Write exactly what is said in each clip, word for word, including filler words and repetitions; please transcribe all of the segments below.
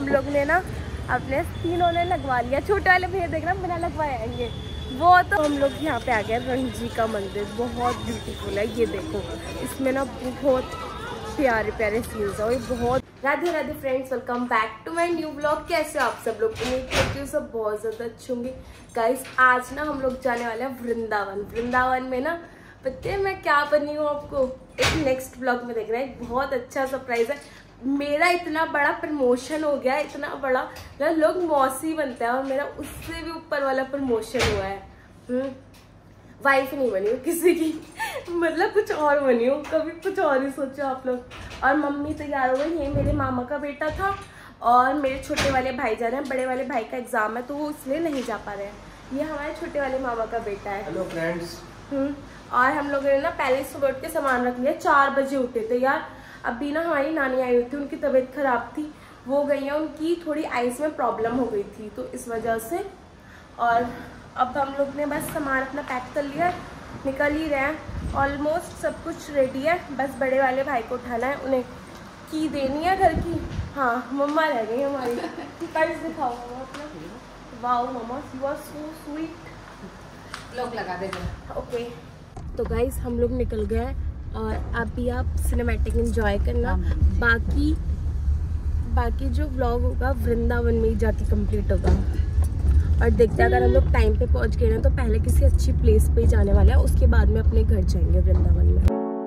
हम लोग ने ना अपने तीनों ने लगवा लिया। छोटे वाले भैया देख रहे बिना लगवाए आएंगे वो। तो हम लोग यहाँ पे आ गए रणजी जी का मंदिर, बहुत ब्यूटीफुल है। ये देखो इसमें ना बहुत प्यारे प्यारे सीन्स है और बहुत। Radhe Radhe friends, welcome back to my new blog. कैसे हो आप सब लोग? उम्मीद करती हूँ सब बहुत ज़्यादा अच्छे होंगे। गाइस आज ना हम लोग जाने वाले हैं वृंदावन। वृंदावन में ना पता है मैं क्या बनी हूँ, आपको एक नेक्स्ट ब्लॉग में देख रहे हैं। एक बहुत अच्छा सरप्राइज है। मेरा इतना बड़ा प्रमोशन हो गया है, इतना बड़ा ना लोग मौसी बनते हैं और मेरा उससे भी ऊपर वाला प्रमोशन हुआ है। वाइफ नहीं बनी हूँ किसी की, मतलब कुछ और बनी हूँ। कभी कुछ और ही सोचो आप लोग। और मम्मी तैयार हो गई। ये मेरे मामा का बेटा था और मेरे छोटे वाले भाई जा रहे हैं। बड़े वाले भाई का एग्जाम है तो वो इसलिए नहीं जा पा रहे हैं। ये हमारे छोटे वाले मामा का बेटा है। Hello friends. हम्म और हम लोगों ने ना पहले सुबह उठ के सामान रख लिया। चार बजे उठे थे यार। अभी ना हमारी नानी आई हुई थी, उनकी तबीयत खराब थी, वो गई है। उनकी थोड़ी आइस में प्रॉब्लम हो गई थी तो इस वजह से। और अब हम लोग ने बस सामान अपना पैक कर लिया, निकल ही रहे हैं। ऑलमोस्ट सब कुछ रेडी है, बस बड़े वाले भाई को उठाना है, उन्हें की देनी है घर की। हाँ मम्मा रह गई हमारी। पर्स दिखाओ मम्मा अपना। Wow mama you are so sweet. लोग लगा देते। ओके तो गाइस हम लोग निकल गए और अभी आप सिनेमैटिक एंजॉय करना। बाकी बाकी जो व्लॉग होगा वृंदावन में ही जाके कंप्लीट होगा। और देखते हैं अगर हम लोग टाइम पे पहुंच गए ना तो पहले किसी अच्छी प्लेस पे ही जाने वाले हैं, उसके बाद में अपने घर जाएंगे वृंदावन में।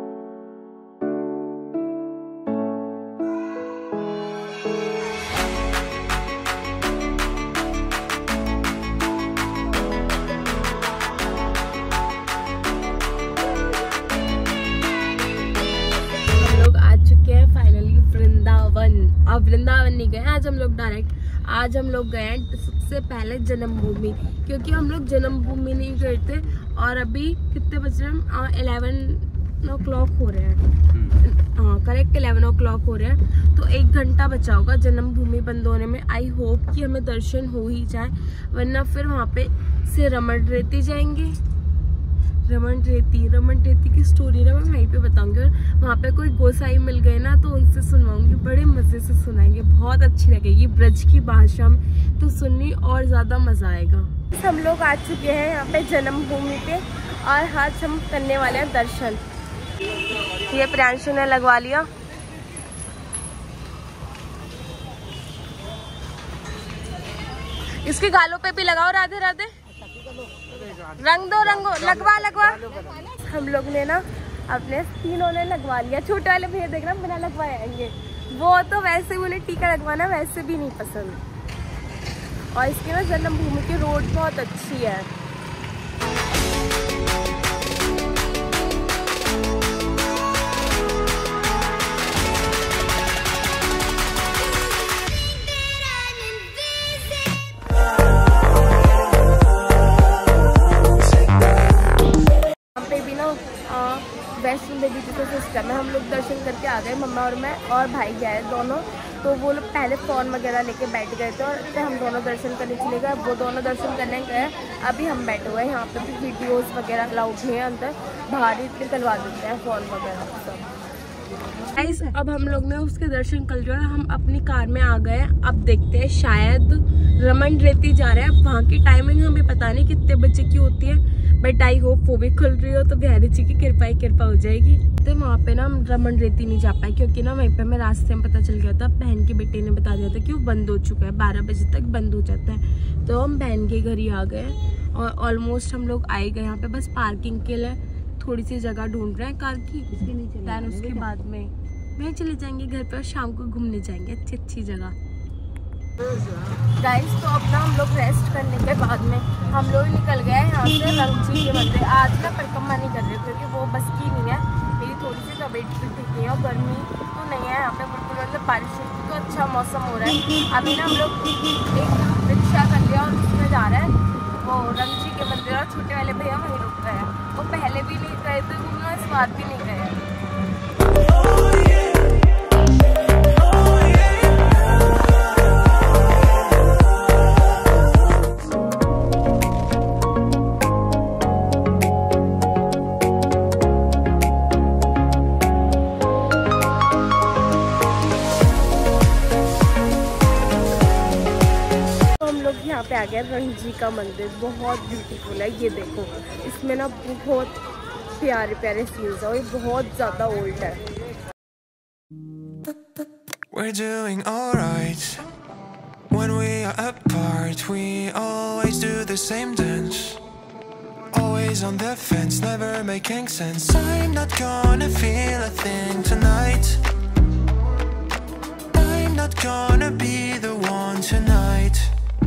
अब वृंदावन नहीं गए आज हम लोग डायरेक्ट। आज हम लोग गए हैं सबसे पहले जन्मभूमि, क्योंकि हम लोग जन्मभूमि नहीं गए थे। और अभी कितने बज रहे हैं? इलेवन ओ क्लॉक हो रहे हैं। हाँ करेक्ट इलेवन ओ क्लॉक हो रहे हैं। तो एक घंटा बचा होगा जन्मभूमि बंद होने में। आई होप कि हमें दर्शन हो ही जाए, वरना फिर वहाँ पे से रमण रेती जाएंगे। रमन रेती रमन रेती की स्टोरी ना मैं वहीं पे बताऊंगी। और वहाँ पे कोई गोसाई मिल गए ना तो उनसे सुनवाऊंगी, बड़े मज़े से सुनाएंगे, बहुत अच्छी लगेगी ब्रज की भाषा में, तो सुननी और ज़्यादा मज़ा आएगा। हम लोग आ चुके हैं यहाँ पे जन्मभूमि पे और आज हम करने वाले हैं दर्शन। ये प्रियांशु ने लगवा लिया। इसके गालों पे भी लगाओ राधे राधे। रंग दो रंगो लगवा लगवा। हम लोग ने ना अपने तीनों ने लगवा लिया। छोटे वाले भैया देख रहे बिना लगवाए आएंगे वो। तो वैसे उन्हें टीका लगवाना वैसे भी नहीं पसंद। और इसकी ना जन्मभूमि की रोड बहुत अच्छी है। वैष्णो देवी जी का सिस्टम है। हम लोग दर्शन करके आ गए, मम्मा और मैं और भाई गए दोनों। तो वो लोग पहले फ़ोन वगैरह लेके बैठ गए थे और फिर हम दोनों दर्शन करने चले गए। वो दोनों दर्शन करने गए, अभी हम बैठे हुए हैं। यहाँ पे भी वीडियोस वगैरह अलाउड नहीं है अंदर, बाहर ही निकलवा देते हैं फ़ोन वगैरह सब। गाइस अब हम लोग ने उसके दर्शन कर लिया, हम अपनी कार में आ गए। अब देखते हैं शायद रमन रेती जा रहे हैं। अब वहाँ की टाइमिंग हमें पता नहीं कितने बजे की होती है, बट आई होप वो भी खुल रही हो तो बिहारी जी की कृपा ही कृपा हो जाएगी। तो वहाँ पे ना हम रमन रेती नहीं जा पाए, क्योंकि ना वहीं पे हमें रास्ते में पता चल गया था, बहन के बेटे ने बता दिया था कि वो बंद हो चुका है, बारह बजे तक बंद हो जाता है। तो हम बहन के घर ही आ गए और ऑलमोस्ट हम लोग आए गए। यहाँ पे बस पार्किंग के लिए थोड़ी सी जगह ढूंढ रहे हैं कार की। दैन उसके बाद में वहीं चले जाएंगे घर पे और शाम को घूमने जाएंगे अच्छी अच्छी जगह। गाइस तो अब ना हम लोग रेस्ट करने के बाद में हम लोग निकल गए यहाँ से रणजी के मंदिर। आज ना परिक्रमा नहीं कर रहे क्योंकि वो बस की नहीं है, मेरी थोड़ी सी तबीयत भी ठीक नहीं है और गर्मी तो नहीं है यहाँ पे बिल्कुल, मतलब बारिश होती तो अच्छा मौसम हो रहा है। अभी ना हम लोग एक रिक्शा कर लिया और उसमें जा रहे हैं वो रणजी के मंदिर। और छोटे वाले भैया वहीं रुक गए हैं, वो पहले भी नहीं गए थे घूमना, इस बार भी नहीं गए। पे आ गया रणजी का मंदिर, बहुत ब्यूटीफुल है। ये देखो, इसमें ना बहुत प्यारे प्यारे सीन्स है और ये बहुत ज़्यादा ओल्ड है। We're doing alright when we are apart. We always do the same dance, always on the fence, never making sense. I'm not gonna feel a thing tonight. I'm not gonna be the one tonight.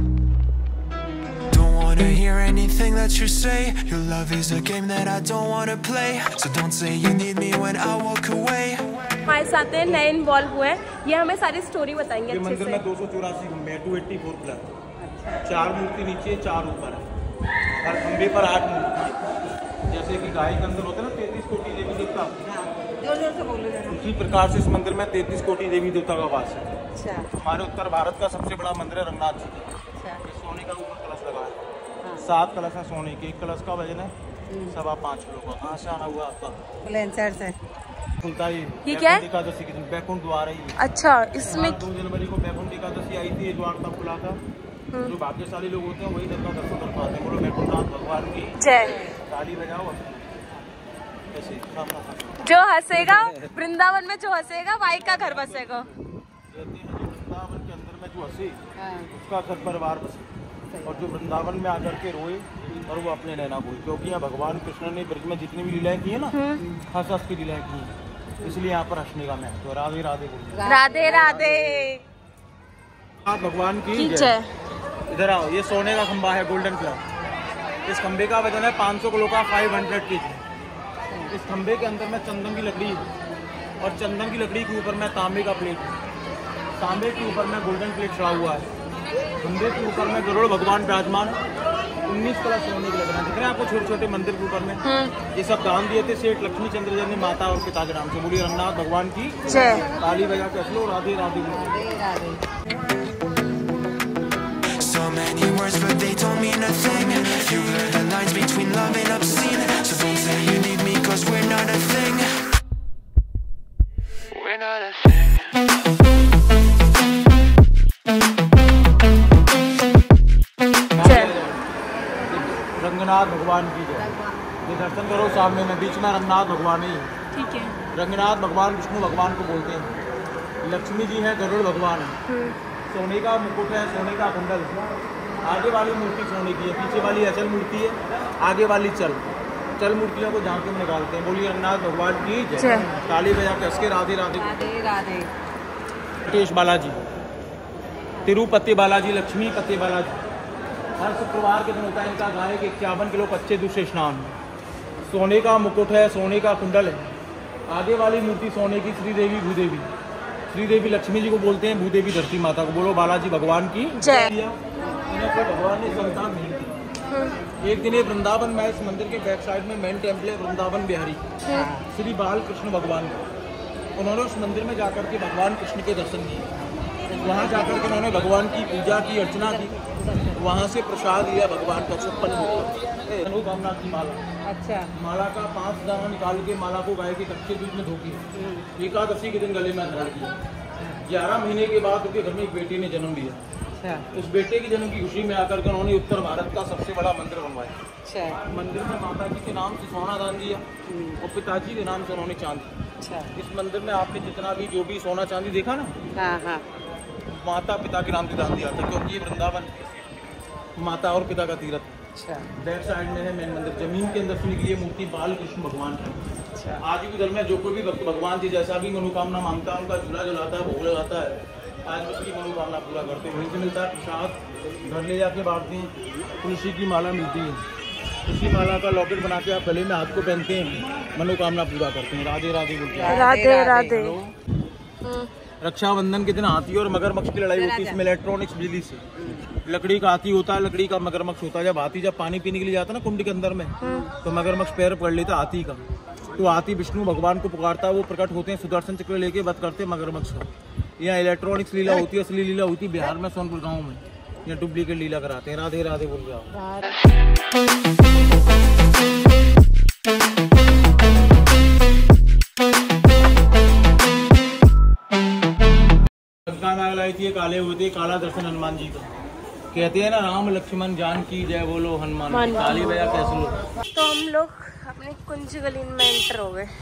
To hear anything that you say, your love is a game that I don't want to play, so don't say you need me when I walk away. हमारे साथ हैं नए involve हुए हैं, ये हमें सारी story बताएंगे अच्छे से। मंदिर में दो सौ चौरासी खंबे हैं, दो सौ चौरासी प्लस, चार मूर्ति नीचे, चार ऊपर है, हर खंबे पर आठ मूर्ति है। जैसे कि गाय के अंदर होता है ना तैंतीस कोटि देवी देवता, उसी प्रकार से इस मंदिर में तैंतीस कोटि देवी देवता का वास है। हमारे उत्तर भारत का सबसे बड़ा मंदिर है रंगनाथ जी का। सोने का ऊपर कलश लगा है, सात कलश है सोने के, एक कलश का वजन है सवा पाँच किलो का। कहाँ से आना हुआ आपका? बुलंदशहर से। खुलता ही ये क्या है? एकादशी के दिन बैकुंठ द्वार है। अच्छा, इसमें दो जनवरी को बैकुंठ एकादशी आई थी, द्वार तब खुला था। जो भाग्यशाली लोग होते हैं वही दर का दर्शन कर पाते हैं। बोलो बैकुंठनाथ भगवान की जय। ताली बजाओ। जो हंसेगा वृंदावन में, जो हंसेगा भाई का घर बसेगा। वृंदावन के अंदर में जो हंसे उसका घर परिवार बसे, और जो वृंदावन में आकर के रोए और वो अपने नैना बोए, क्योंकि यहाँ भगवान कृष्ण ने ब्रज में जितनी भी लीलाएं की है ना, हंस हंस की लीलाएं की है, इसलिए यहाँ पर हंसने का महत्व। तो राधे राधे बोलिए। राधे राधे। आप भगवान की जय। इधर आओ, ये सोने का खंबा है गोल्डन कलर। इस खंबे का वजन है पाँच सौ किलो का, फाइव हंड्रेड के जी। इस खंबे के अंदर में चंदन की लकड़ी है और चंदन की लकड़ी के ऊपर में तांबे का प्लेट है, तांबे के ऊपर में गोल्डन प्लेट चढ़ा हुआ है। खंबे के ऊपर में गरुड़ भगवान विराजमान, उन्नीस कलश सोने के लग रहे हैं, दिख रहे हैं आपको छोटे छोटे मंदिर के ऊपर में। ये सब दान दिए थे सेठ लक्ष्मी चंद्र जी ने माता और पिता के नाम से। बोलिए रंगनाथ भगवान की जय। ताली बजा के हंसलो, Radhe Radhe Radhe. So many words but they don't mean a thing. You blur the lines between love and obscene, so don't say you need me cause we're not a thing. We're not a thing. Ranganath भगवान की जय। ये दर्शन करो सामने में, बीच में रंगनाथ भगवान ही। ठीक है। रंगनाथ भगवान विष्णु भगवान को बोलते हैं। लक्ष्मी जी है, गरुड़ भगवान है, सोने का मुकुट है, सोने का कुंडल। आगे वाली मूर्ति सोने की है, पीछे वाली अचल मूर्ति है, आगे वाली चल चल मूर्तियों को झांके में निकालते हैं। बोलिए रंगनाथ भगवान की जय। ताली बजा के हंस के राधे राधे राधे। वेंकटेश बालाजी, तिरुपति बालाजी, लक्ष्मी पति बालाजी। हर शुक्रवार के दिन होता है इनका गाय के इक्यावन किलो कच्चे दूसरे स्नान। सोने का मुकुट है, सोने का कुंडल है। आगे वाली मूर्ति सोने की श्रीदेवी भूदेवी। श्रीदेवी लक्ष्मी जी को बोलते हैं, भूदेवी धरती माता को। बोलो बालाजी भगवान की जय। इन्हें भगवान ने संतान नहीं दी। एक दिन ये वृंदावन में, इस मंदिर के बैक साइड में मेन टेम्पल है वृंदावन बिहारी श्री बाल कृष्ण भगवान का। उन्होंने उस मंदिर में जाकर के भगवान कृष्ण के दर्शन किए। वहाँ जाकर के उन्होंने भगवान की पूजा की, अर्चना की। वहाँ से प्रसाद लिया भगवान का छप्पन मनोकामना की माला। अच्छा। माला का पांच दाना निकाल के माला को गाय के कच्चे दूध में धोके एकादशी के दिन गले में धारण किया। ग्यारह महीने के बाद उनके घर में एक बेटे ने जन्म लिया। उस बेटे की जन्म की खुशी में आकर के उन्होंने उत्तर भारत का सबसे बड़ा मंदिर बनवाया। मंदिर में माता जी के नाम से सोना दान दिया और पिताजी के नाम से उन्होंने चांदी। इस मंदिर में आपने जितना भी जो भी सोना चांदी देखा ना, हाँ हाँ, माता पिता के नाम से दान दिया था, क्योंकि ये वृंदावन माता और पिता का तीर्थ। बैक साइड में है मेन मंदिर। जमीन के अंदर सुनी की ये मूर्ति बाल कृष्ण भगवान की। आज भी घर में जो कोई भी भक्त भगवान जी जैसा भी मनोकामना मांगता है, उनका झूला झुलाता है, भोग लगाता है, आज उसकी मनोकामना पूरा करते हैं। वहीं से मिलता है प्रसाद, घर ले जाके बांटते हैं। तुलसी की माला मिलती है, तुलसी माला का लॉकेट बना के आप गले में हाथ को पहनते हैं, मनोकामना पूरा करते हैं। राधे राधे बोलते हैं। राधे राधे। रक्षाबंधन के दिन हाथी और मगरमच्छ की लड़ाई होती है। इसमें इलेक्ट्रॉनिक्स बिजली से, लकड़ी का हाथी होता है, लकड़ी का मगरमच्छ होता है। जब हाथी जब पानी पीने के लिए जाता है ना कुंड के अंदर में, तो मगरमच्छ पैर पकड़ लेता हाथी का। तो हाथी विष्णु भगवान को पुकारता है, वो प्रकट होते हैं, सुदर्शन चक्र लेके वध करते हैं मगरमच्छ का। यहाँ इलेक्ट्रॉनिक्स लीला होती है, असली लीला होती है बिहार में, सोनपुर गाँव में। यहाँ डुप्लीकेट लीला कराते हैं। राधे राधे बोल जाओ। काले होते, काला दर्शन हनुमान जी का। कहते हैं ना राम लक्ष्मण जानकी जय बोलो हनुमान, ताली बजा कैसे लो। तो हम लोग अपने कुंज गली में एंटर हो गए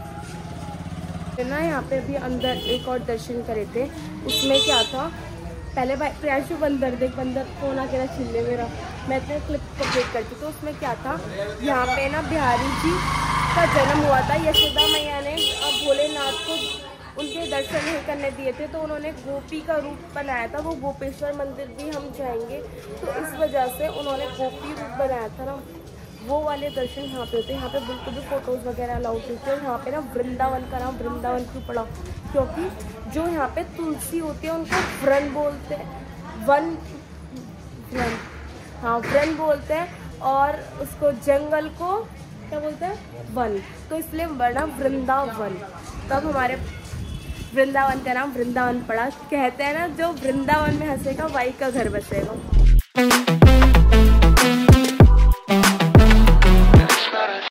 ना। यहाँ पे भी अंदर एक और दर्शन करे थे। उसमें क्या था, पहले भाई प्रियांशु बंदर देख, बंदर फोन आके ना छिल्ले मेरा, मैं इतने क्लिप कंप्लीट करती। तो उसमें क्या था, यहाँ पे ना बिहारी जी का जन्म हुआ था। यशोदा मैया ने भोलेनाथ को उनके दर्शन नहीं करने दिए थे, तो उन्होंने गोपी का रूप बनाया था। वो गोपेश्वर मंदिर भी हम जाएंगे, तो इस वजह से उन्होंने गोपी रूप बनाया था ना, वो वाले दर्शन यहाँ पे होते हैं। यहाँ पे बिल्कुल भी फोटोज़ वगैरह अलाउड होते हैं। यहाँ पे ना वृंदावन का नाम वृंदावन क्यों पड़ा, क्योंकि जो यहाँ पे तुलसी होती है उनको व्रन बोलते हैं, वन व्रन, हाँ व्रन बोलते हैं, और उसको जंगल को क्या बोलते हैं, वन, तो इसलिए बना वृंदावन। तब हमारे वृंदावन का नाम वृंदावन पड़ा। कहते हैं ना जो वृंदावन में हंसेगा वही का घर बसेगा।